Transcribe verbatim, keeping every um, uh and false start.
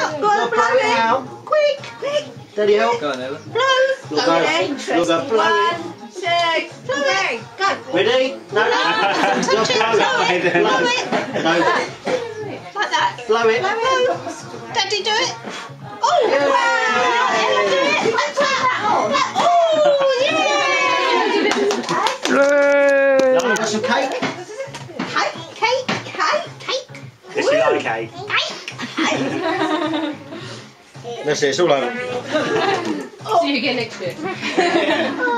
Go, go and blow it. Out. Quick, quick. Daddy help. Go on, Ella. Blow. You'll go. You'll go blow it. One, two, three. Go. Ready? No. No. Touch it. Blow it. Blow it. No. Like that. Blow it. Blow. Daddy, do it. Oh, wow. Ella, do it. Like that. Oh, yeah. Like some cake. Cake, cake, cake, cake. Does she like cake? Cake. That's it, it's all over. See you again next year.